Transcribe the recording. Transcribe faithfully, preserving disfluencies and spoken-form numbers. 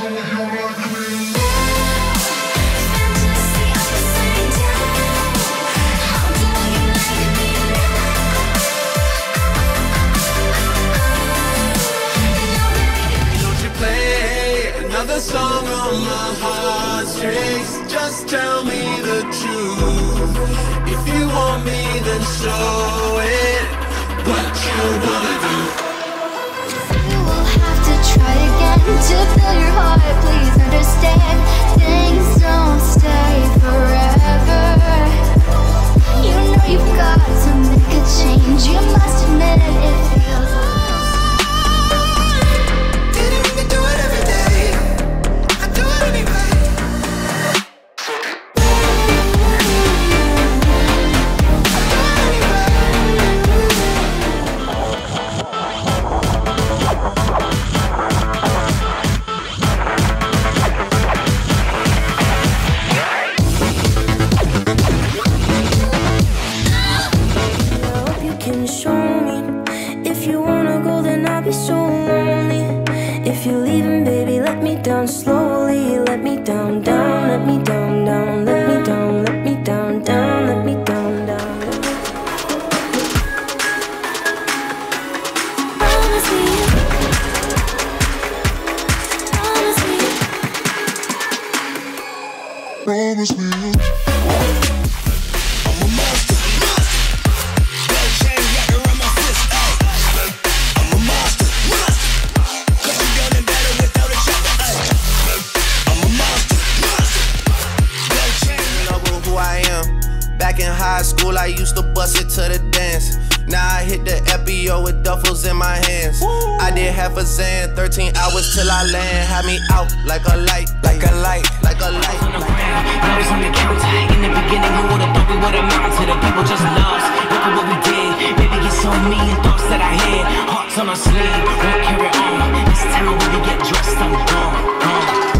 Another song on my heartstrings. Just tell me the truth. If you want me, then show it. What you wanna do? You will have to try again to fill your heart. Please understand, things don't stay forever. You know you've got to make a change. You must admit it feels a little. Didn't mean to do it every day. I do it anyway. If you're leaving, baby, let me down slowly. Let me down, down, let me down, down. Let me down, let me down, down. Let me down, down. Promise me, promise me, Promise me. Back in high school, I used to bust it to the dance. Now I hit the F B O with duffels in my hands. Woo. I did half a Zan, thirteen hours till I land. Had me out like a light, like a light, like a light. On the ground, I was on the counter. In the beginning, who would've thought we would've mounted? The people just lost. Look at what we did. Maybe it's so million thoughts that I had. Hearts on our sleeve, won't carry on. This time when we get dressed, I'm gone, gone.